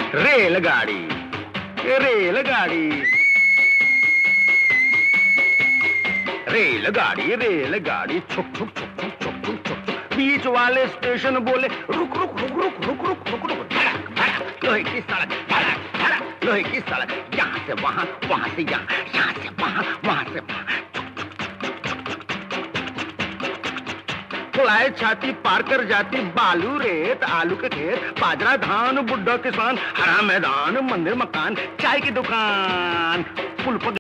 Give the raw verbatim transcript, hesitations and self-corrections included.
रेलगाड़ी, रेलगाड़ी, रेलगाड़ी, रेलगाड़ी, छुक छुक छुक छुक छुक छुक छुक छुक। बीच वाले स्टेशन बोले रुक रुक रुक रुक रुक रुक रुक रुक। धड़क धड़क लोहे की सड़क, धड़क धड़क लोहे की सड़क। यहाँ से वहाँ, वहाँ से यहाँ, यहाँ से वहाँ, वहाँ से वहाँ। फुलाए छाती पार कर जाती बालू रेत आलू के खेत बाजरा धान बुड्ढा किसान हरा मैदान मंदिर मकान चाय की दुकान पुल पर